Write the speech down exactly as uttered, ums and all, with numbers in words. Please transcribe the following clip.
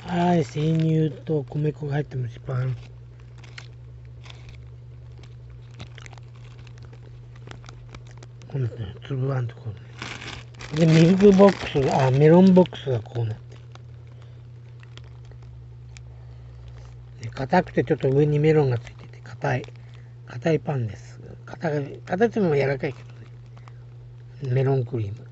はい、生乳と米粉が入った蒸しパン。こうなってる、粒あんとこう。で、ミルクボックスが、あ、メロンボックスがこうなってる。硬くてちょっと上にメロンがついてて、硬い、硬いパンです。硬い、形も柔らかいけどね。メロンクリーム。